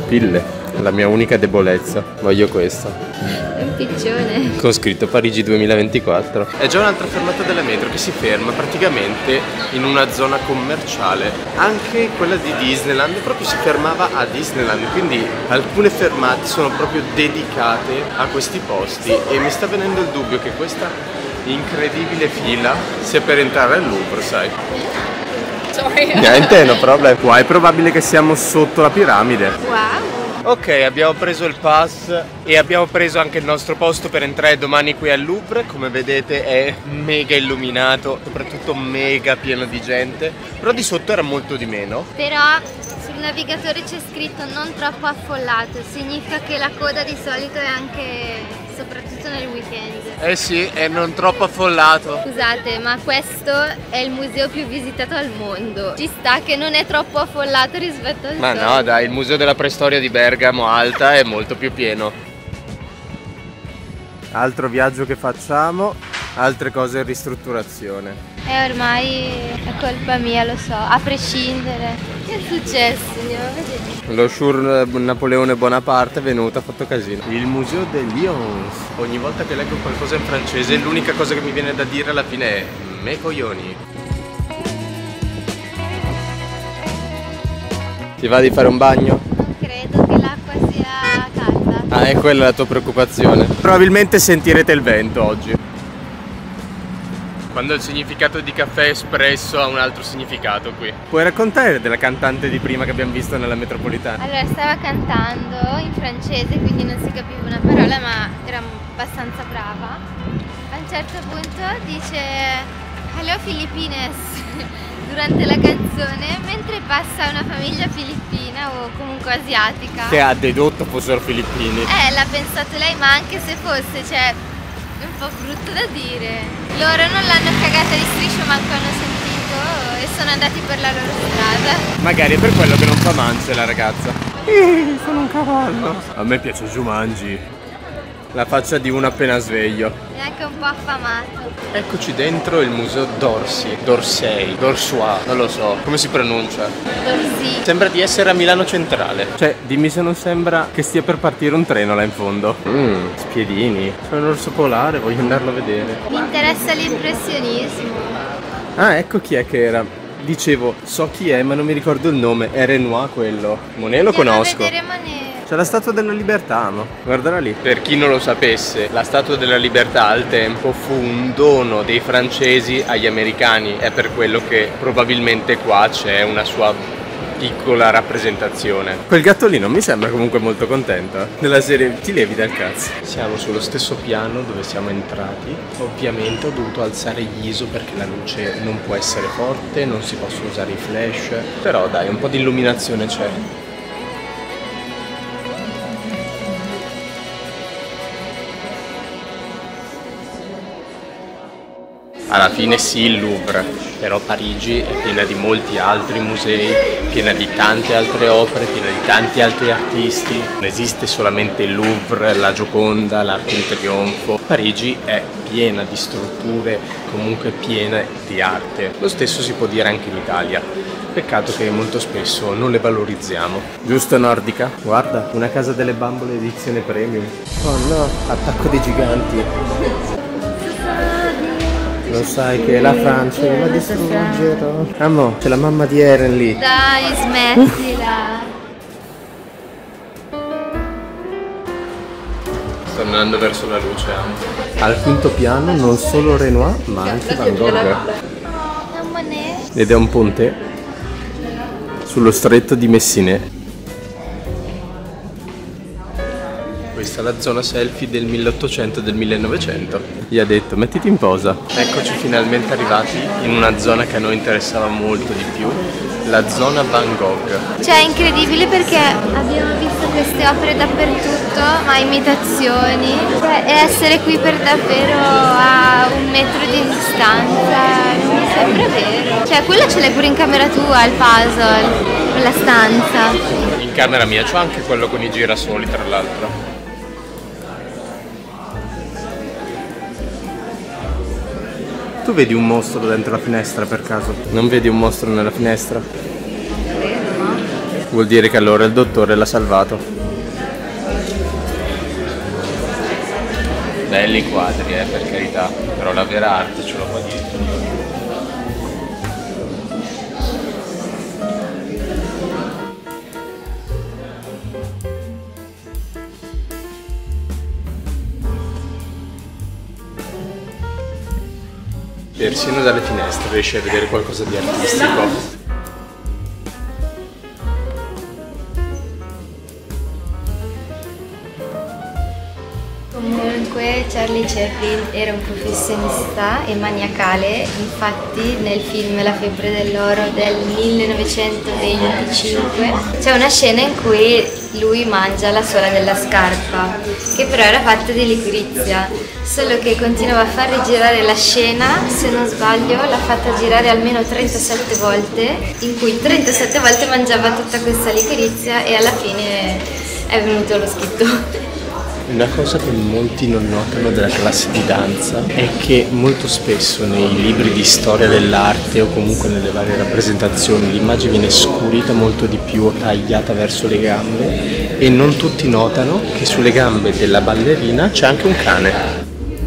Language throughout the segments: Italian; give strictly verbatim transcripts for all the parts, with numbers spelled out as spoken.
pupille, la mia unica debolezza. Voglio questo. È un piccione. Con scritto Parigi duemilaventiquattro. È già un'altra fermata della metro che si ferma praticamente in una zona commerciale. Anche quella di Disneyland proprio si fermava a Disneyland, quindi alcune fermate sono proprio dedicate a questi posti e mi sta venendo il dubbio che questa incredibile fila sia per entrare al Louvre, sai? Sorry. Niente, no problem. Qua è probabile che siamo sotto la piramide. Wow. Ok, abbiamo preso il pass e abbiamo preso anche il nostro posto per entrare domani qui al Louvre. Come vedete è mega illuminato, soprattutto mega pieno di gente, però di sotto era molto di meno. Però sul navigatore c'è scritto non troppo affollato, significa che la coda di solito è anche soprattutto nel weekend. Eh sì, è non troppo affollato. Scusate, ma questo è il museo più visitato al mondo. Ci sta che non è troppo affollato rispetto al Ma solito. no dai, il museo della preistoria di Bergamo Alta è molto più pieno. Altro viaggio che facciamo, altre cose in ristrutturazione. E ormai è colpa mia, lo so, a prescindere. Che è successo? Andiamo a vedere. Lo Shure Napoleone Bonaparte è venuto, ha fatto casino. Il museo de Lyons. Ogni volta che leggo qualcosa in francese l'unica cosa che mi viene da dire alla fine è me coglioni. Ti va di fare un bagno? Non credo che l'acqua sia calda. Ah, è quella la tua preoccupazione. Probabilmente sentirete il vento oggi. Quando il significato di caffè espresso ha un altro significato qui. Puoi raccontare della cantante di prima che abbiamo visto nella metropolitana? Allora, stava cantando in francese, quindi non si capiva una parola, ma era abbastanza brava. A un certo punto dice Hello Filippines durante la canzone, mentre passa una famiglia filippina o comunque asiatica. Che ha dedotto fossero filippini. Eh, l'ha pensato lei, ma anche se fosse, cioè, è un po' brutto da dire. Loro non l'hanno cagata di striscio, manco hanno sentito e sono andati per la loro strada. Magari è per quello che non fa mance la ragazza. Eh, sono un cavallo. A me piace Jumanji. La faccia di uno appena sveglio. È anche un po' affamato. Eccoci dentro il museo d'Orsay, d'Orsay, d'Orsay, non lo so, come si pronuncia? D'Orsay. Sembra di essere a Milano Centrale. Cioè, dimmi se non sembra che stia per partire un treno là in fondo. Mmm, spiedini. C'è un orso polare, voglio andarlo a vedere. Mi interessa l'impressionismo. Ah, ecco chi è che era. Dicevo, so chi è, ma non mi ricordo il nome. È Renoir quello. Monet lo Andiamo conosco. a vedere Monet. C'è la Statua della Libertà, no? Guardala lì. Per chi non lo sapesse, la Statua della Libertà al tempo fu un dono dei francesi agli americani. È per quello che probabilmente qua c'è una sua piccola rappresentazione. Quel gatto lì non mi sembra comunque molto contento. Nella serie ti levi dal cazzo. Siamo sullo stesso piano dove siamo entrati. Ovviamente ho dovuto alzare gli I S O perché la luce non può essere forte, non si possono usare i flash. Però dai, un po' di illuminazione c'è. Alla fine sì il Louvre, però Parigi è piena di molti altri musei, piena di tante altre opere, piena di tanti altri artisti. Non esiste solamente il Louvre, la Gioconda, l'Arco di Trionfo. Parigi è piena di strutture, comunque piena di arte. Lo stesso si può dire anche in Italia. Peccato che molto spesso non le valorizziamo. Giusto Nordica? Guarda, una casa delle bambole edizione premium. Oh no, attacco dei giganti. Lo sai che la Francia la distruggerò. Amo, c'è la mamma di Eren lì. Dai, smettila. Sto andando verso la luce, amo. Al quinto piano non solo Renoir, ma anche Van Gogh. Un Monet. Ed è un ponte sullo stretto di Messinet. Questa è la zona selfie del milleottocento e del millenovecento. Gli ha detto mettiti in posa. Eccoci finalmente arrivati in una zona che a noi interessava molto di più, la zona Van Gogh. Cioè è incredibile perché abbiamo visto queste opere dappertutto, ma imitazioni. Cioè, e essere qui per davvero a un metro di distanza non mi sembra vero. Cioè quello ce l'hai pure in camera tua, il puzzle, quella stanza. In camera mia c'ho anche quello con i girasoli tra l'altro. Tu vedi un mostro dentro la finestra per caso? Non vedi un mostro nella finestra? Vuol dire che allora il dottore l'ha salvato. Belli i quadri, eh, per carità, però la vera arte ce l'ho qua dietro. Persino dalle finestre riesci a vedere qualcosa di artistico. Comunque Charlie Chaplin era un professionista e maniacale, infatti nel film La febbre dell'oro del millenovecentoventicinque c'è una scena in cui lui mangia la suola della scarpa, che però era fatta di liquirizia, solo che continuava a far rigirare la scena, se non sbaglio l'ha fatta girare almeno trentasette volte, in cui trentasette volte mangiava tutta questa liquirizia e alla fine è venuto lo schitto. Una cosa che molti non notano della classe di danza è che molto spesso nei libri di storia dell'arte o comunque nelle varie rappresentazioni l'immagine viene scurita molto di più o tagliata verso le gambe e non tutti notano che sulle gambe della ballerina c'è anche un cane.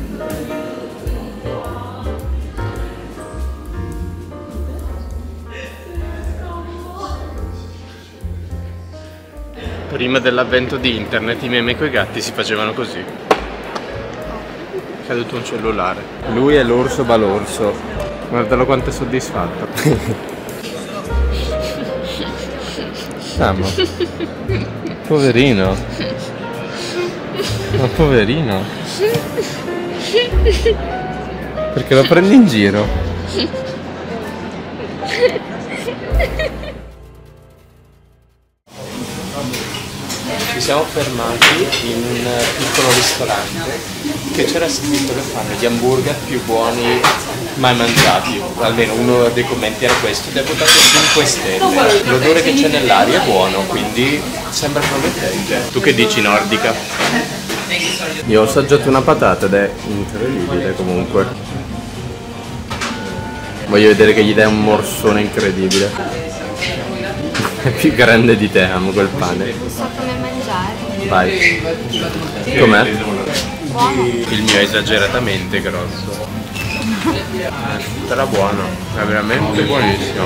Prima dell'avvento di internet i meme coi gatti si facevano così. È caduto un cellulare. Lui è l'orso balorso. Guardalo quanto è soddisfatto. Amo. Poverino. Ma poverino. Perché lo prendi in giro? Ci siamo fermati in un piccolo ristorante che c'era scritto che fanno gli hamburger più buoni mai mangiati, almeno uno dei commenti era questo, ed è votato cinque stelle. L'odore che c'è nell'aria è buono, quindi sembra promettente. Tu che dici, nordica? Io ho assaggiato una patata ed è incredibile comunque. Voglio vedere che gli dai un morsone incredibile. È più grande di te, amo quel pane. So come mangiare. Vai. Com'è? Buono. Il mio è esageratamente grosso. Sarà buono, è veramente buonissimo.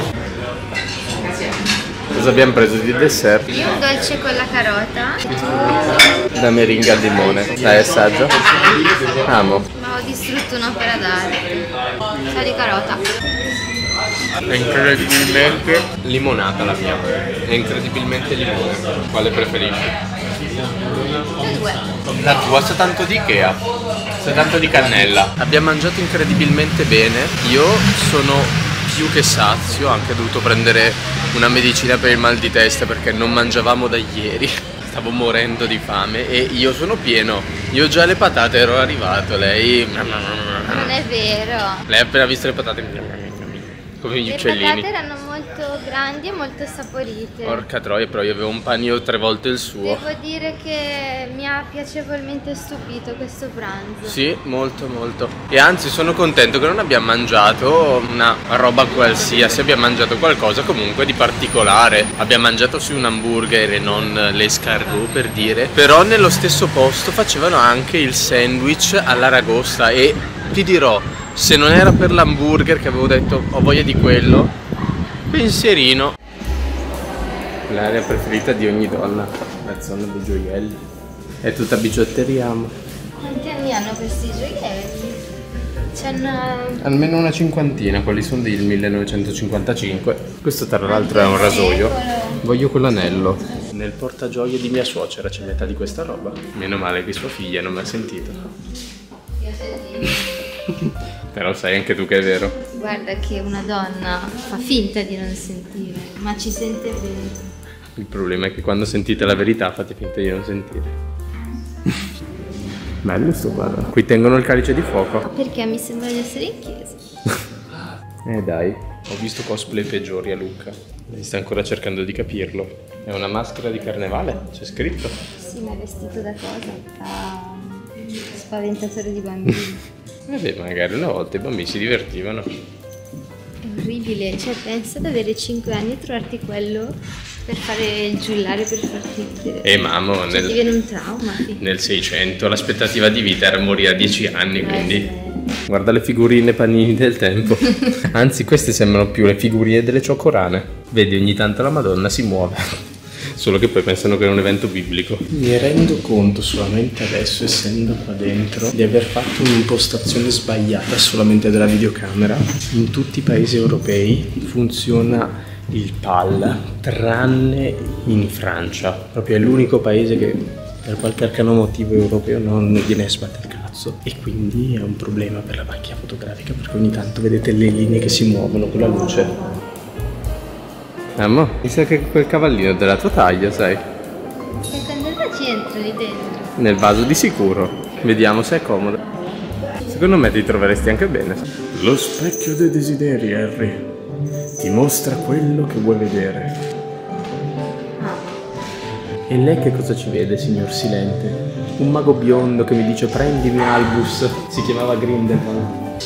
Cosa abbiamo preso di dessert? Io un dolce con la carota. La meringa al limone. Dai, assaggio. Amo. Ma ho distrutto un'opera d'arte. Sa di carota. È incredibilmente limonata la mia. È incredibilmente limone. Quale preferisci? Tutte due. La tua sa tanto di Ikea, sa tanto di cannella. Abbiamo mangiato incredibilmente bene. Io sono più che sazio, ho anche dovuto prendere una medicina per il mal di testa perché non mangiavamo da ieri. Stavo morendo di fame e io sono pieno. Io già le patate ero arrivato, lei... Non è vero. Lei ha appena visto le patate come gli Le uccellini. patate erano molto grandi e molto saporite. Porca troia, però io avevo un panino tre volte il suo. Devo dire che mi ha piacevolmente stupito questo pranzo. Sì, molto molto. E anzi sono contento che non abbiamo mangiato una roba qualsiasi, abbiamo mangiato qualcosa comunque di particolare. Abbiamo mangiato sì un hamburger e non l'escargot per dire. Però nello stesso posto facevano anche il sandwich all'aragosta e ti dirò, se non era per l'hamburger che avevo detto ho voglia di quello, pensierino. L'area preferita di ogni donna, la zona dei gioielli. È tutta bigiotteria, amo. Quanti anni hanno questi gioielli? C'è una... Almeno una cinquantina, quelli sono del millenovecentocinquantacinque. Questo tra l'altro è un rasoio. Voglio quell'anello. Nel portagioie di mia suocera c'è metà di questa roba. Meno male che sua figlia non mi ha sentito. Io sentito. Però sai anche tu che è vero. Guarda che una donna fa finta di non sentire, ma ci sente bene. Il problema è che quando sentite la verità fate finta di non sentire. Bello sto quadro. Qui tengono il calice di fuoco. Perché mi sembra di essere in chiesa. Eh dai, ho visto cosplay peggiori a Lucca. E sta ancora cercando di capirlo. È una maschera di carnevale, c'è scritto. Sì, ma è vestito da cosa? Da spaventatore di bambini. Vabbè, magari una volta i bambini si divertivano. È orribile, cioè pensa ad avere cinque anni e trovarti quello per fare il giullare, per farti vedere. Eh mamma, cioè, nel, ti viene un trauma. Sì. Nel Seicento l'aspettativa di vita era morire a dieci anni, Eh, quindi... sì. Guarda le figurine panini del tempo. Anzi, queste sembrano più le figurine delle cioccorane. Vedi, ogni tanto la Madonna si muove. Solo che poi pensano che è un evento biblico. Mi rendo conto solamente adesso, essendo qua dentro, di aver fatto un'impostazione sbagliata solamente della videocamera. In tutti i paesi europei funziona il P A L, tranne in Francia. Proprio è l'unico paese che per qualche arcano motivo europeo non gliene sbatte il cazzo. E quindi è un problema per la macchina fotografica, perché ogni tanto vedete le linee che si muovono con la luce. Ammo, mi sa che quel cavallino è della tua taglia, sai? Secondo te ci entro lì dentro? Nel vaso di sicuro. Vediamo se è comodo. Secondo me ti troveresti anche bene. Lo specchio dei desideri, Harry. Ti mostra quello che vuoi vedere. Ah. E lei che cosa ci vede, signor Silente? Un mago biondo che mi dice prendimi Albus. Si chiamava Grindelwald.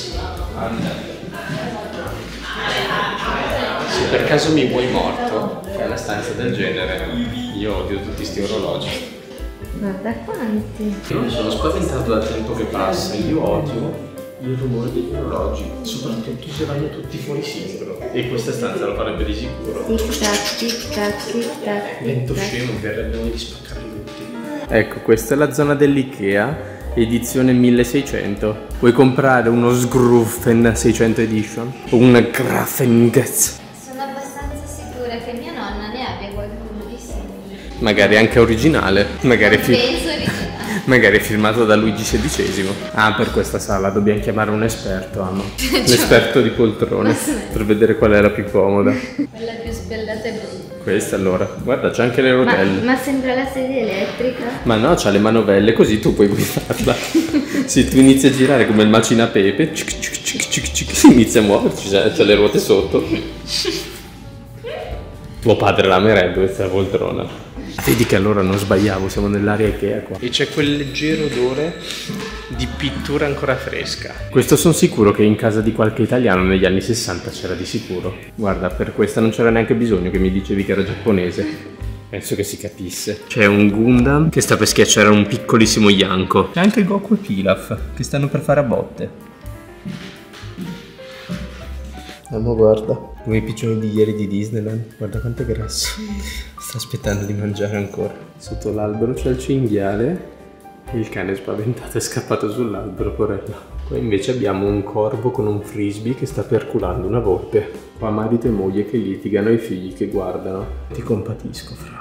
Se per caso mi vuoi morto, che è una stanza del genere, io odio tutti sti orologi. Guarda quanti. Io sono spaventato dal tempo che passa, io odio il rumore degli orologi, soprattutto se vanno tutti fuori sincro. E questa stanza lo farebbe di sicuro. Tic tac, tic tac, tic tac. Lento scemo, verrebbe di spaccarli tutti. Ecco, questa è la zona dell'Ikea, edizione milleseicento. Vuoi comprare uno Sgruffen seicento edition? O un Grafengetz? Sono abbastanza sicura che mia nonna ne abbia qualcuno di simile. Magari anche originale. Magari Non fi- penso originale. Magari firmato da Luigi sedicesimo. Ah, per questa sala dobbiamo chiamare un esperto, amo. L'esperto di poltrone, per vedere qual è la più comoda. Quella più spellata è brutta. Questa allora. Guarda, c'è anche le Ma, rotelle. ma sembra la sedia elettrica. Ma no, c'ha le manovelle, così tu puoi guidarla. Se tu inizi a girare come il macinapepe, cic, cic, cic, cic, cic, inizia a muoverci, c'ha, c'ha le ruote sotto. Tuo padre l'amerebbe questa poltrona. Vedi che allora non sbagliavo, siamo nell'area Ikea qua. E c'è quel leggero odore di pittura ancora fresca. Questo sono sicuro che in casa di qualche italiano negli anni sessanta c'era di sicuro. Guarda, per questa non c'era neanche bisogno che mi dicevi che era giapponese. Penso che si capisse. C'è un Gundam che sta per schiacciare un piccolissimo Yanko. C'è anche Goku e Pilaf che stanno per fare a botte. Amo, guarda, come i piccioni di ieri di Disneyland. Guarda quanto è grasso. Sta aspettando di mangiare ancora. Sotto l'albero c'è il cinghiale. Il cane spaventato è scappato sull'albero, porello. Qua invece abbiamo un corvo con un frisbee che sta perculando una volpe. Qua marito e moglie che litigano e i figli che guardano. Ti compatisco, fra.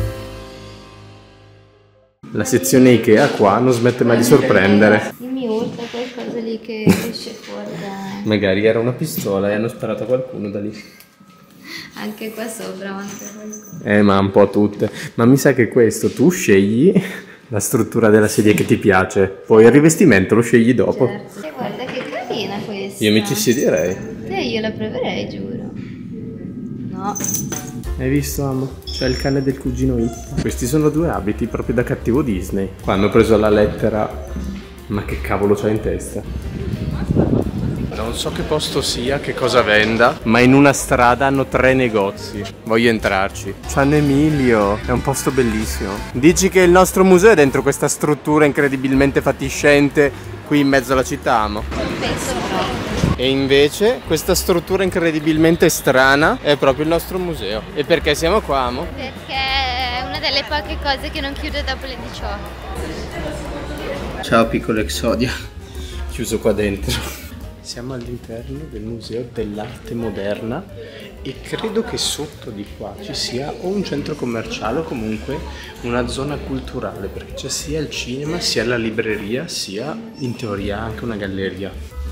La sezione Ikea qua non smette mai di sorprendere. Io mi urta qualcosa lì che esce fuori da... Magari era una pistola e hanno sparato a qualcuno da lì. Anche qua sopra manca qualcosa. Eh, ma un po' tutte. Ma mi sa che questo tu scegli la struttura della sedia che ti piace, poi il rivestimento lo scegli dopo. Certo. E guarda che carina questa. Io mi ci siederei. Eh, io la proverei, giuro. No. Hai visto, amo? C'è il cane del cugino It. Questi sono due abiti proprio da cattivo Disney. Qua hanno preso la lettera. Ma che cavolo c'ha in testa? Non so che posto sia, che cosa venda, ma in una strada hanno tre negozi. Voglio entrarci. San Emilio, è un posto bellissimo. Dici che il nostro museo è dentro questa struttura incredibilmente fatiscente qui in mezzo alla città, amo? Non penso proprio. E invece questa struttura incredibilmente strana è proprio il nostro museo. E perché siamo qua, amo? Perché è una delle poche cose che non chiude dopo le diciotto. Ciao piccolo Exodia. Chiuso qua dentro. Siamo all'interno del Museo dell'Arte Moderna e credo che sotto di qua ci sia o un centro commerciale o comunque una zona culturale, perché c'è sia il cinema, sia la libreria, sia in teoria anche una galleria.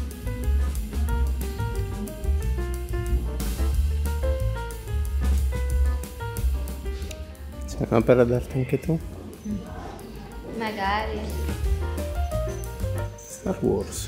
C'è un'opera d'arte anche tu? Magari. Star Wars.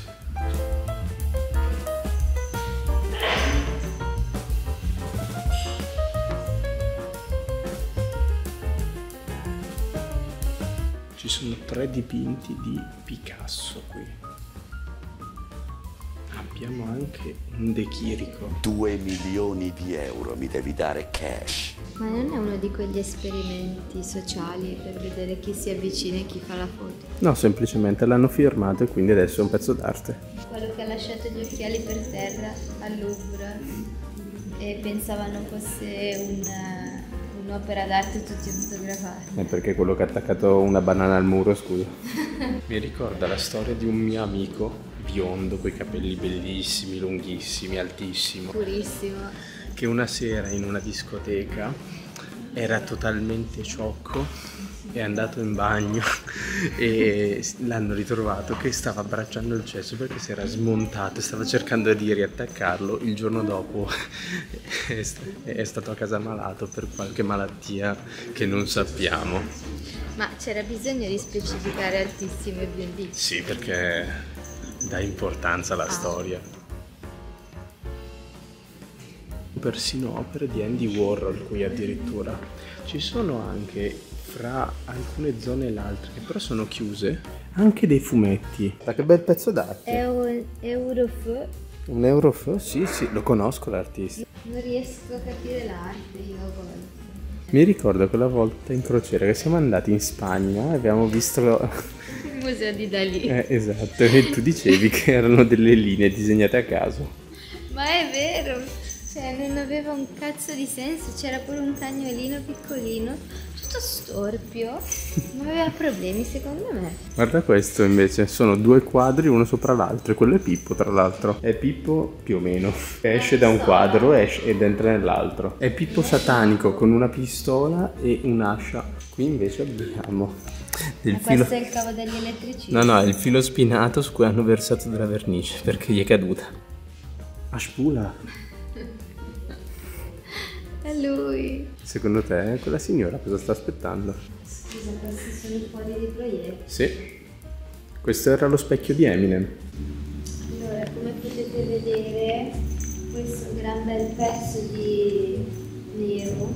Ci sono tre dipinti di Picasso qui. Abbiamo anche un De Chirico. Due milioni di euro mi devi dare cash. Ma non è uno di quegli esperimenti sociali per vedere chi si avvicina e chi fa la foto? No, semplicemente l'hanno firmato e quindi adesso è un pezzo d'arte. Quello che ha lasciato gli occhiali per terra al Louvre e pensavano fosse un, un'opera d'arte tutti fotografati. È perché quello che ha attaccato una banana al muro, scusa. Mi ricorda la storia di un mio amico biondo, coi capelli bellissimi, lunghissimi, altissimo. Purissimo. Che una sera in una discoteca era totalmente sciocco, è andato in bagno e l'hanno ritrovato che stava abbracciando il cesso perché si era smontato e stava cercando di riattaccarlo. Il giorno dopo è stato a casa malato per qualche malattia che non sappiamo. Ma c'era bisogno di specificare altissimo e biondissimo? Sì, perché dà importanza alla ah. storia. Persino opere di Andy Warhol qui addirittura. Ci sono anche, fra alcune zone e l'altra, che però sono chiuse, anche dei fumetti. Ma che bel pezzo d'arte. È un Eurofeu. Un Eurofeu? Sì, sì, lo conosco l'artista. Non riesco a capire l'arte io a volte. Mi ricordo quella volta in crociera che siamo andati in Spagna e abbiamo visto il museo di Dalì. Eh, esatto, e tu dicevi che erano delle linee disegnate a caso. Ma è vero! Cioè, non aveva un cazzo di senso, c'era pure un cagnolino piccolino, tutto storpio, non aveva problemi secondo me. Guarda questo invece, sono due quadri uno sopra l'altro e quello è Pippo tra l'altro. È Pippo più o meno, esce da un quadro esce, ed entra nell'altro. È Pippo satanico con una pistola e un'ascia. Qui invece abbiamo del Ma filo... questo è il cavo degli elettricisti? No, no, è il filo spinato su cui hanno versato della vernice perché gli è caduta. A spula. È lui. Secondo te quella signora cosa sta aspettando? Scusa, questi sono i fuori di proiettili? Sì. Questo era lo specchio di Eminem. Allora, come potete vedere, questo gran bel pezzo di nero.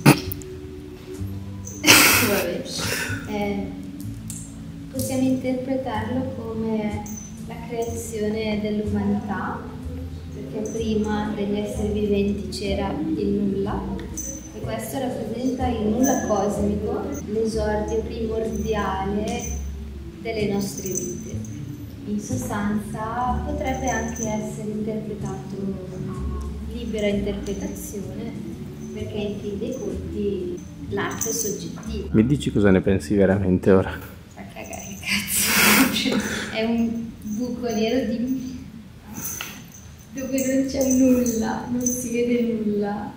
Vabbè. Eh, possiamo interpretarlo come la creazione dell'umanità, perché prima degli esseri viventi c'era il nulla e questo rappresenta il nulla cosmico, l'esordio primordiale delle nostre vite. In sostanza potrebbe anche essere interpretato a libera interpretazione, perché in fin dei conti l'arte è soggettiva. Mi dici cosa ne pensi veramente ora? Fa cagare, cazzo. È un buco nero di dove non c'è nulla, non si vede nulla.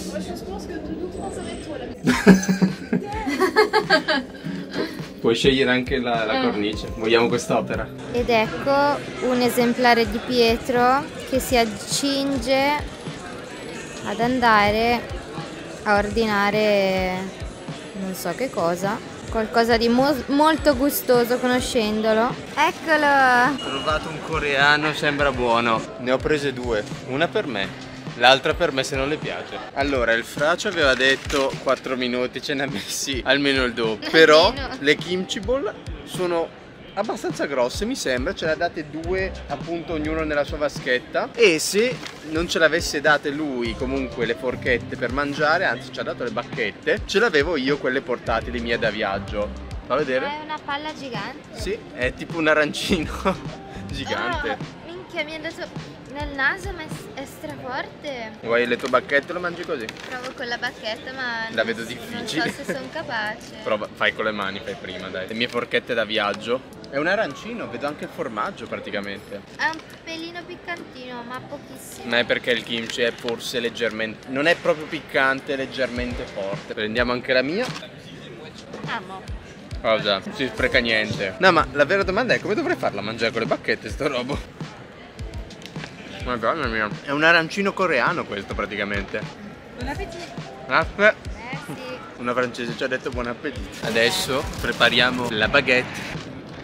Puoi scegliere anche la, la cornice. Vogliamo quest'opera? Ed ecco un esemplare di Pietro che si accinge ad andare a ordinare non so che cosa. Qualcosa di mo molto gustoso conoscendolo. Eccolo! Ho trovato un coreano, sembra buono. Ne ho prese due, una per me, l'altra per me se non le piace. Allora, il Fracio aveva detto quattro minuti, ce ne ha messi almeno il doppio. Però le kimchi ball sono abbastanza grosse, mi sembra, ce le ha date due appunto ognuno nella sua vaschetta. E se non ce l'avesse date lui comunque le forchette per mangiare, anzi ci ha dato le bacchette, ce l'avevo io quelle portatili mie da viaggio. Fa vedere? Ma è una palla gigante? Sì, è tipo un arancino gigante. Oh, minchia, mi è andato nel naso, ma è, è straforte. Vuoi le tue bacchette, lo mangi così? Provo con la bacchetta, ma la non, vedo difficile. Non so se sono capace. Prova, fai con le mani, fai prima, dai. Le mie forchette da viaggio. È un arancino, vedo anche il formaggio praticamente. È un pelino piccantino, ma pochissimo. Ma è perché il kimchi è forse leggermente... non è proprio piccante, è leggermente forte. Prendiamo anche la mia. Amo. Cosa? Non si spreca niente. No, ma la vera domanda è come dovrei farla a mangiare con le bacchette sto robo? Madonna mia. È un arancino coreano questo praticamente. Buon appetito. Aspetta. Eh sì. Una francese ci ha detto buon appetito. Adesso prepariamo la baguette.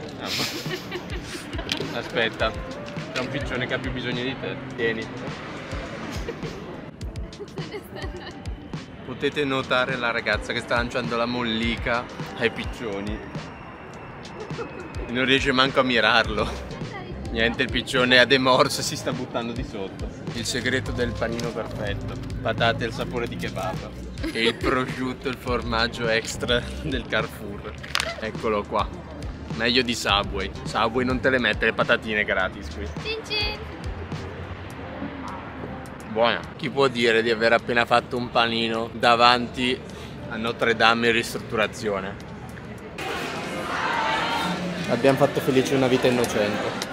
Aspetta, c'è un piccione che ha più bisogno di te. Tieni. Potete notare la ragazza che sta lanciando la mollica ai piccioni. Non riesce manco a mirarlo. Niente, il piccione ha demorso e si sta buttando di sotto. Il segreto del panino perfetto. Patate al sapore di kebab. E il prosciutto, il formaggio extra del Carrefour. Eccolo qua. Meglio di Subway. Subway non te le mette le patatine gratis qui. Cin cin. Buona. Chi può dire di aver appena fatto un panino davanti a Notre Dame in ristrutturazione? Abbiamo fatto felice una vita innocente.